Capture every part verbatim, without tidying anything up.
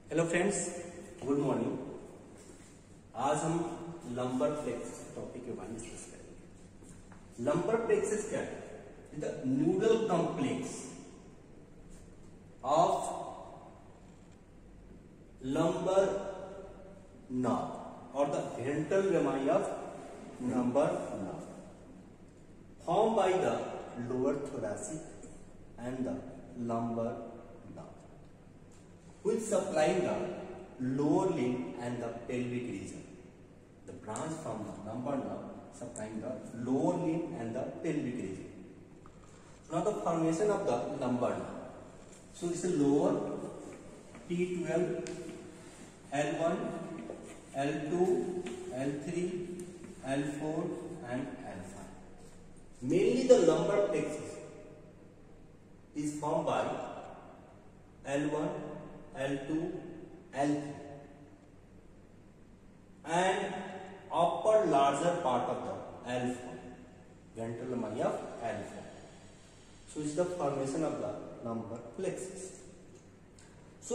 Hello friends, good morning. आज हम lumbar plexus topic के बारे में डिस्कस करेंगे। लंबर प्लेक्सिस क्या है? The neural complex of lumbar nerve or the ventral rami of lumbar nerve, formed by the lower thoracic and the lumbar nerve, which supply the lower limb and the pelvic region. The branch from the lumbar nerve supplying the lower limb and the pelvic region. Now the formation of the lumbar nerve. So it's a lower T twelve, L one, L two, L three, L four and L five. Mainly the lumbar plexus is formed by L one, L two, L three and upper larger part of the L four, ventral lamina of L four. So it's the formation of the lumbar plexus. So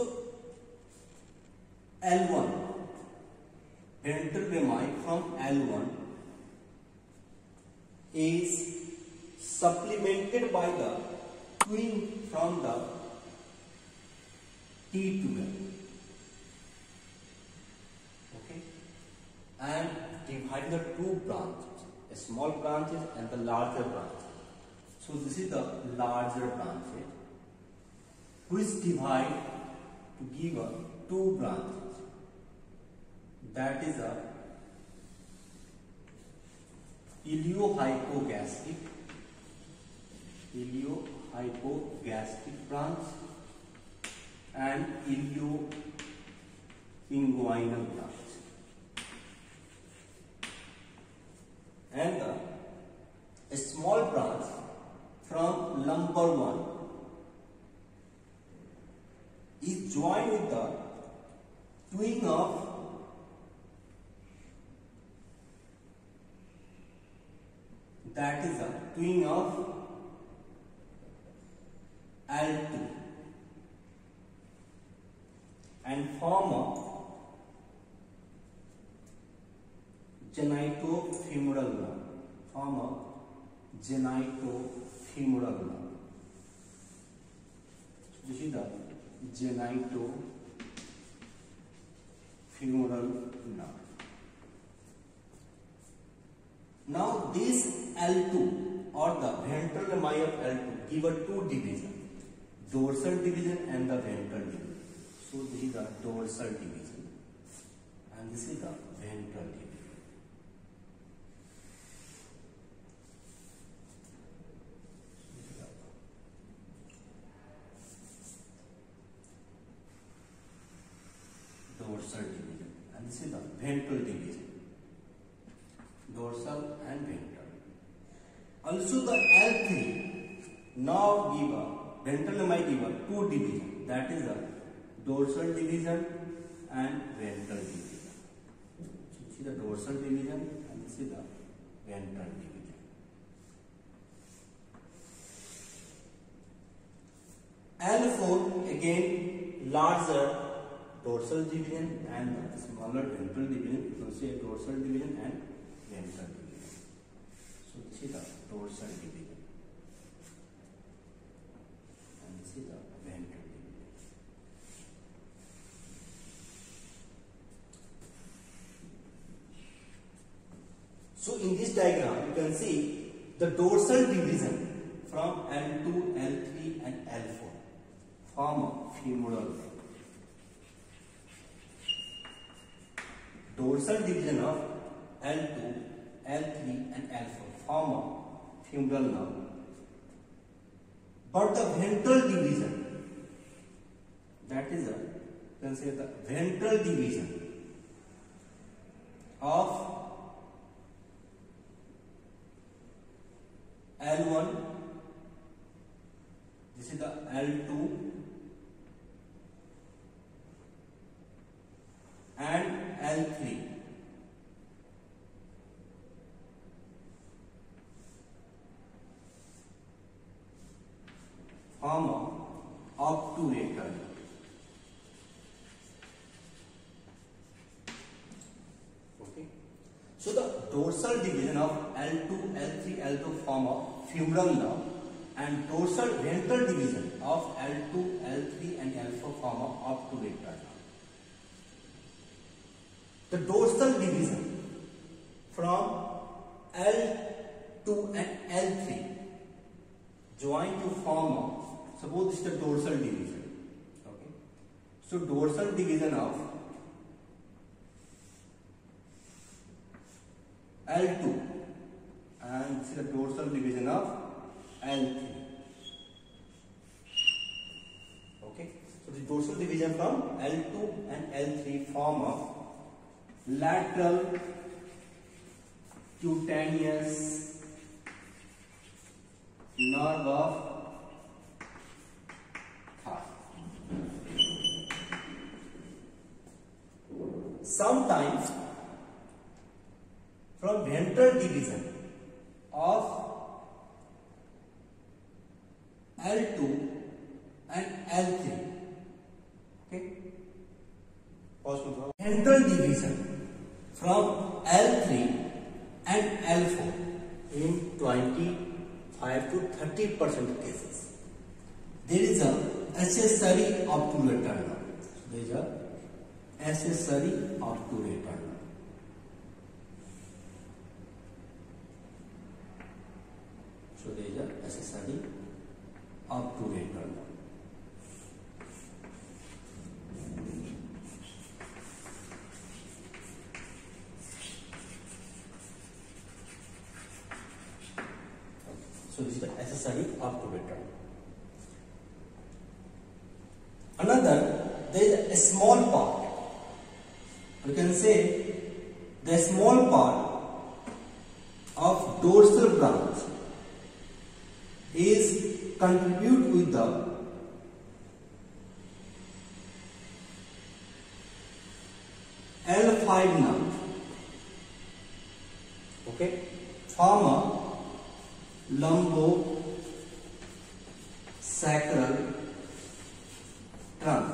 L one, ventral rami from L one is supplemented by the twin from the T twelve, okay, and divide the two branches, a small branches and the larger branch. So this is the larger branches which divide to give a two branches. That is a iliohypogastric, iliohypogastric branch and ilioinguinal branch, and the a small branch from lumbar one is joined with the twin of that is a twin of L two and form a genitofemoral nerve, form a genitofemoral nerve. This is the genitofemoral nerve. Now this L two or the ventral lamina of L two give a two division, dorsal division and the ventral division. So this is the dorsal division and this is the ventral division. Dorsal division and this is the ventral division. Dorsal and ventral. Also the L three now give a ventral lamina give a two division, that is the dorsal division and ventral division. So this is the dorsal division and this is the ventral division. L four again larger dorsal division and smaller ventral division. You can say dorsal division and ventral division. So this is the dorsal division and this is the ventral division. So in this diagram you can see the dorsal division from L two, L three and L four form a femoral nerve. Dorsal division of L two, L three and L four form a femoral nerve, but the ventral division, that is a, you can say the ventral division of L one, this is the L two and L three form a obturator. So the dorsal division of L two, L three, L two form a femoral nerve, and dorsal ventral division of L two, L three and L four form a obturator nerve. The dorsal division from L two and L three join to form a, suppose this is the dorsal division. Okay, so dorsal division of L two and this is the dorsal division of L three. Okay, so the dorsal division from L two and L three form a lateral cutaneous nerve of thigh. Sometimes from ventral division of L two and L three. Okay, pause for ventral division from L three and L four in twenty-five to thirty percent cases. There is a accessory obturator nerve. There is a accessory obturator nerve. So there is a accessory obturator nerve. So this is the accessory obturator. Another, there is a small part. You can say the small part of dorsal branch is contribute with the L five nerve. Okay, form a lumbosacral trunk.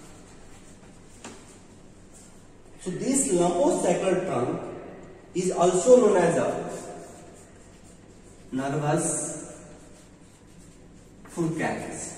So this lumbosacral trunk is also known as a nervus furcalis.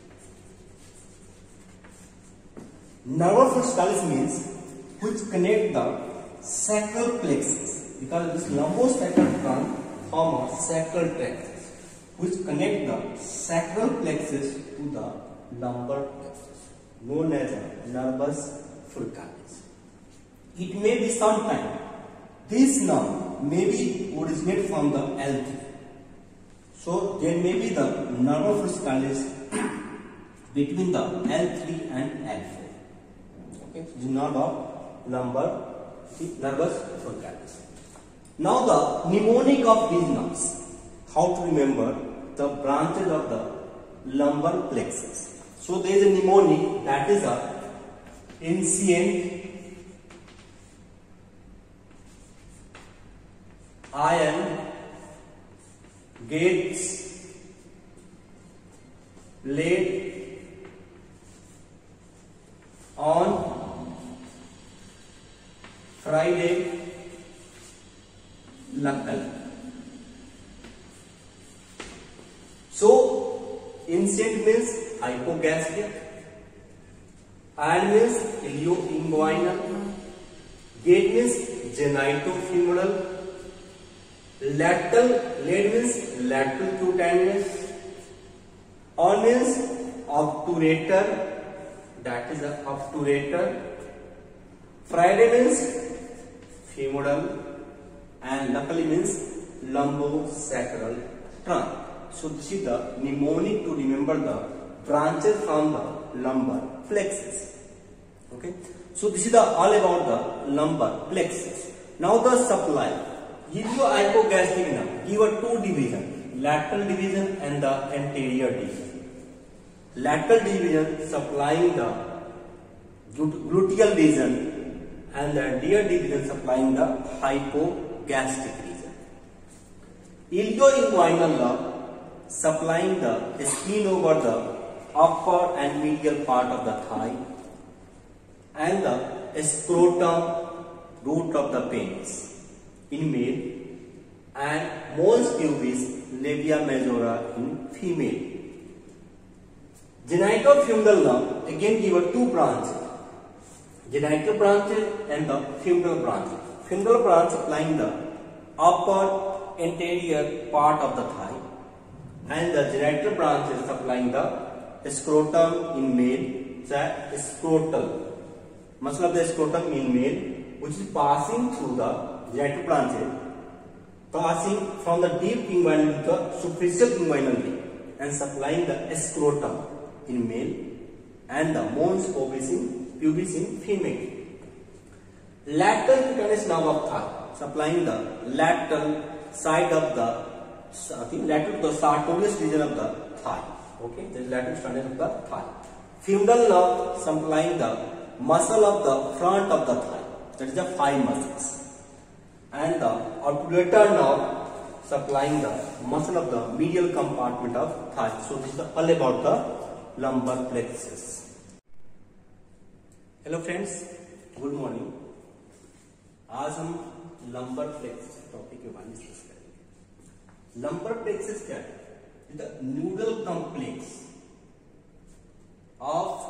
Nervus furcalis means which connect the sacral plexus, because this lumbosacral trunk form a sacral plexus which connect the sacral plexus to the lumbar plexus, known as a nervus furcalis. It may be sometime this nerve may be originate from the L three. So there may be the nervus furcalis between the L three and L four. Okay, so the nerve of lumbar, nervus furcalis. Now the mnemonic of these nerves. How to remember the branches of the lumbar plexus. So there is a mnemonic, that is a inscient, iron, gates, laid on Friday, knuckle. So inscient means hypogastric, iron means ilioinguinal, gate means genitofemoral, lateral, laid means lateral cutaneous, on means obturator, that is a obturator, Friday means femoral, and luckily means lumbosacral trunk. So this is the mnemonic to remember the branches from the lumbar plexus. Okay. So this is the all about the lumbar plexus. Now the supply. Iliohypogastric nerve give a two division, lateral division and the anterior division. Lateral division supplying the gluteal region and the anterior division supplying the hypogastric region. Ilioinguinal nerve supplying the skin over the upper and medial part of the thigh and the scrotum root of the penis. in male and mons pubis labia majora in female. Genitofemoral nerve again given two branches, genital branches and the femoral branches. Femoral branch supplying the upper anterior part of the thigh, and the genital branch is supplying the scrotum in male, that scrotal muscle of the scrotum in male, which is passing through the genital branches, passing from the deep inguinal to the superficial inguinal vein and supplying the scrotum in male and the mons pubis in, pubis in female. Lateral cutaneous nerve of thigh supplying the lateral side of the, I think lateral to the sartorius region of the thigh. Okay, this is lateral cutaneous of the thigh. Femoral nerve supplying the muscle of the front of the thigh, that is the five muscles, and the obturator nerve supplying the muscle of the medial compartment of thigh. So this is all about the lumbar plexus. Hello friends, good morning. आज हम lumbar plexus topic के बारे में discuss करेंगे. Lumbar plexus क्या है? The neural complex of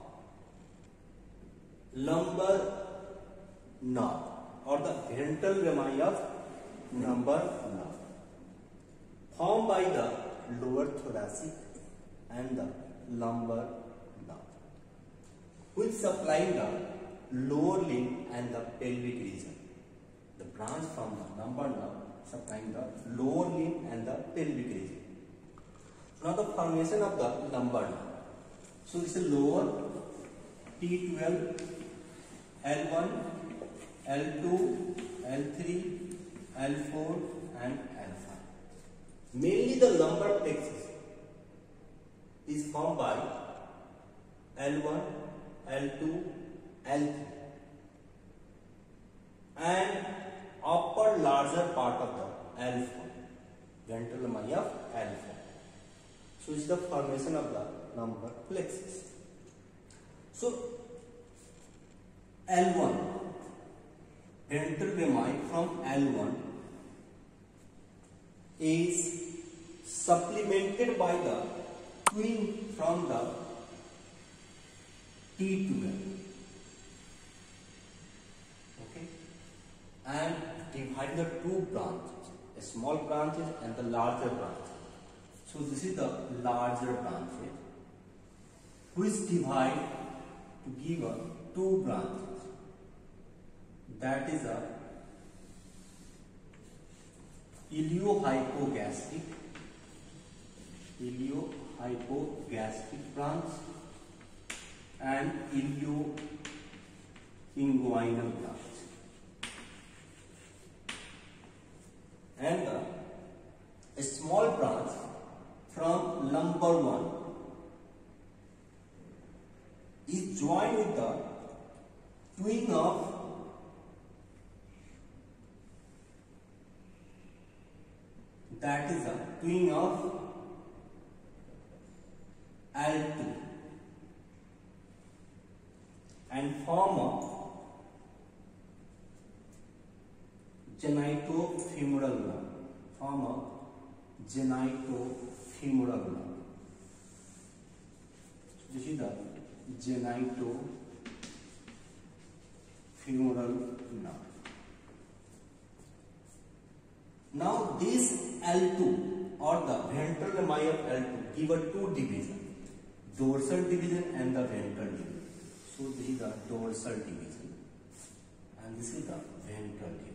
lumbar nerve or the ventral rami of lumbar nerve, formed by the lower thoracic and the lumbar nerve, which supply the lower limb and the pelvic region. The branch from the lumbar nerve supplying the lower limb and the pelvic region. Now the formation of the lumbar nerve. So this is lower T twelve, L one, L two, L three, L four and L five. Mainly the lumbar plexus is formed by L one, L two, L three and upper larger part of the L four, ventral rami of L four. So this is the formation of the lumbar plexus. So L one, ventral rami from L one is supplemented by the twin from the T twelve, okay, and divide the two branches, the small branches and the larger branches. So this is the larger branches which divide to give a two branches, that is a iliohypogastric, iliohypogastric branch and ilioinguinal branch, and the a small branch from lumbar one is joined with the twin of that is a twin of L two and form a genitofemoral nerve, form a genitofemoral nerve. This is the genitofemoral nerve. Now this L two or the ventral rami of L two give a two division, dorsal division and the ventral division. So this is the dorsal division and this is the ventral division.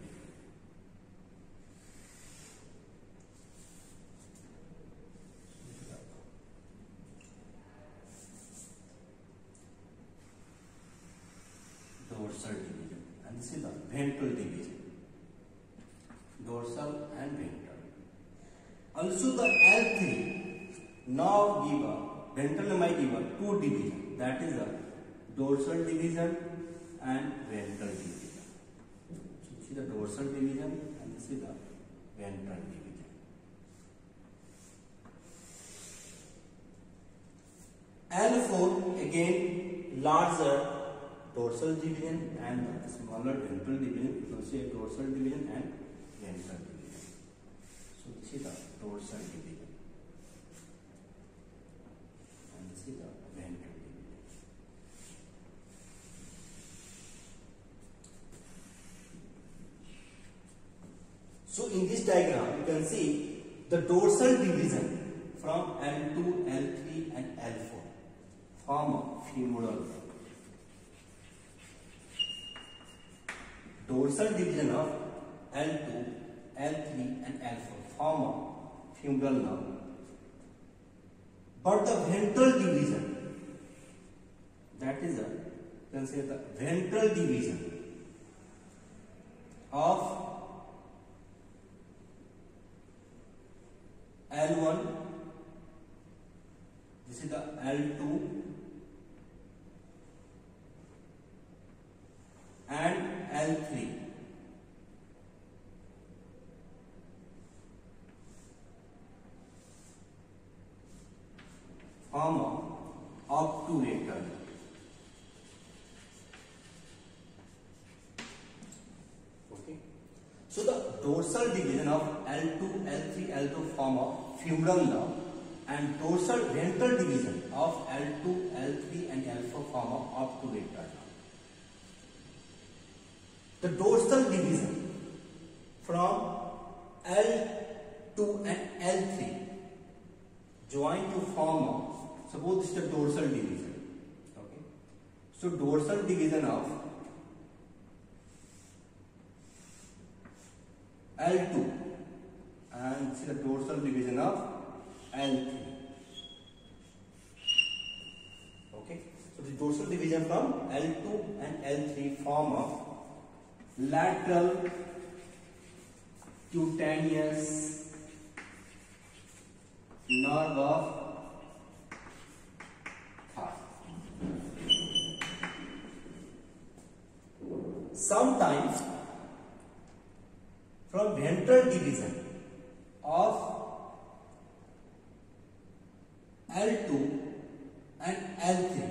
Dorsal division and this is the ventral division. Dorsal and ventral. Also the L three now give a ventral rami give a two division, that is the dorsal division and ventral division. So this is the dorsal division and this is the ventral division. L four again larger dorsal division and smaller ventral division. You can see a dorsal division and ventral division. So this is the dorsal division, and this is the ventral division. So in this diagram, you can see the dorsal division from L two, L three, and L four form a femoral. Dorsal division of L two, L three, and L four form a femoral nerve. But the ventral division, that is a, you can say the ventral division of L one, this is the L two, and L three. Form a obturator. Okay. So the dorsal division of L two, L three, L two form a femoral nerve, and dorsal ventral division of L two, L three, and L four form a obturator nerve. The dorsal division from L two and L three join to form a, suppose this is the dorsal division. Okay. So dorsal division of L two and this is the dorsal division of L three. Okay. So the dorsal division from L two and L three form a lateral cutaneous nerve of thigh. Sometimes from ventral division of L two and L three